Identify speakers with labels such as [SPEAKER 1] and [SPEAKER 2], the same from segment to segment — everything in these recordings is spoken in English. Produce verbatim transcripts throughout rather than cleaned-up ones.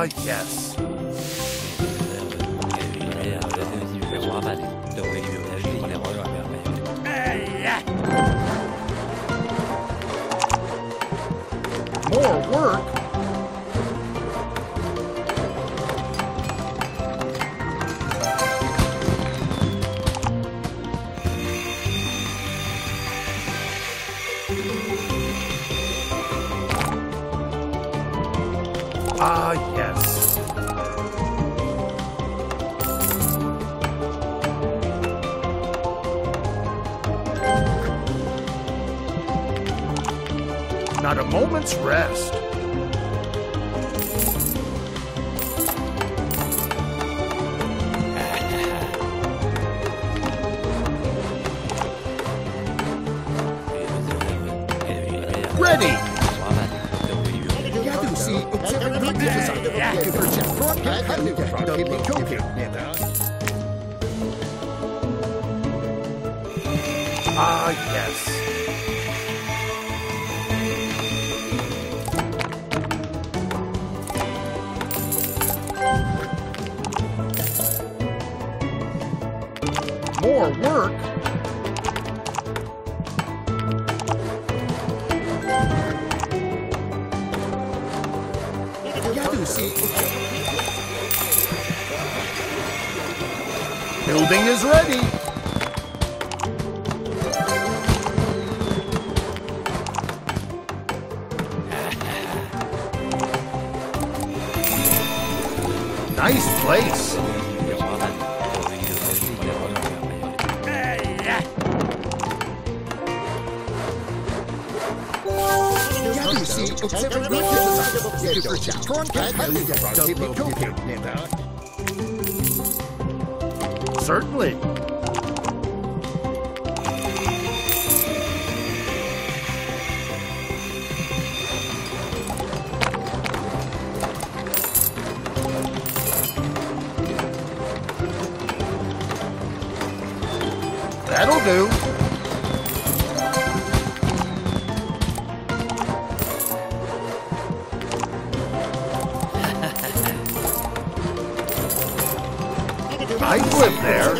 [SPEAKER 1] Ah, yes. More work? Ah, yes. Not a moment's rest. Ready. Ah, yes. More work? Building is ready. Nice place. Certainly. That'll do. I live there.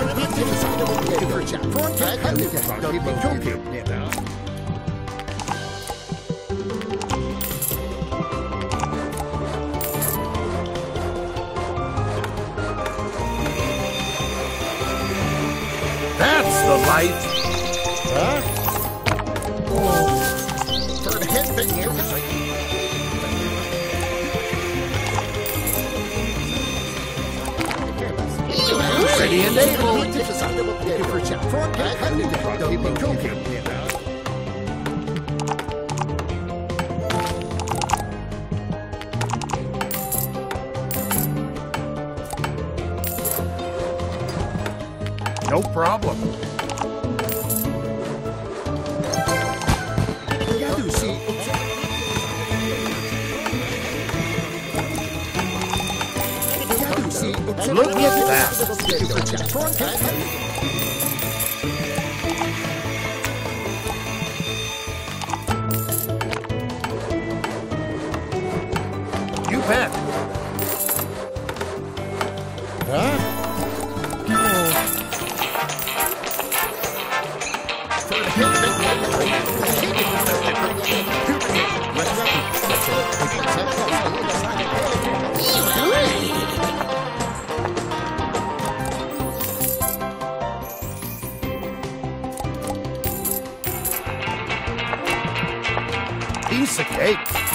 [SPEAKER 1] That's the life. Huh? Oh. For the head thing here. Ready and able. No problem. Look at that. You bet. Huh? Piece of cake.